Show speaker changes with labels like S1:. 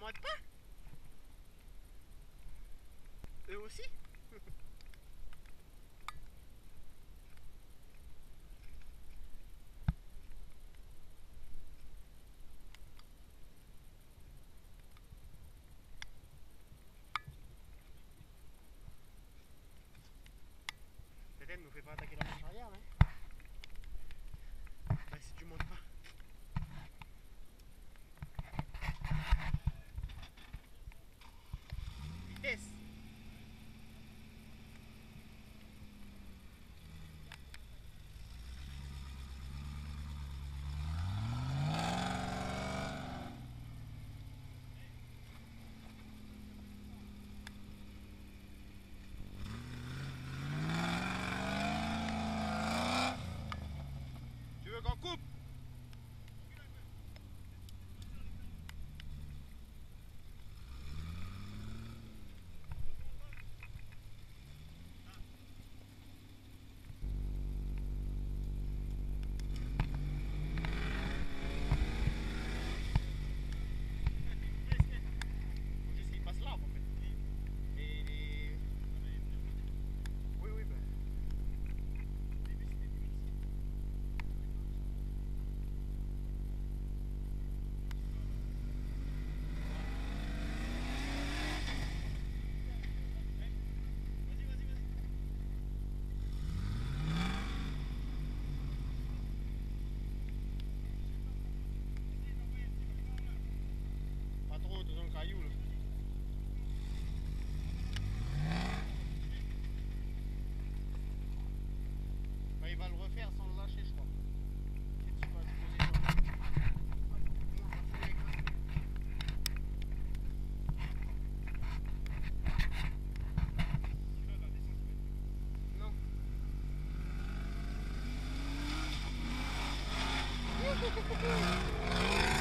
S1: monte pas? Eux aussi? Peut-être nous fait pas attaquer la marche arrière, hein? Bah si tu montes pas. Vitesse. Tu veux qu'on coupe? Pas trop, t'es dans le caillou là. Bah, il va le refaire sans le lâcher, je crois. Tu vas te poser toi. Non.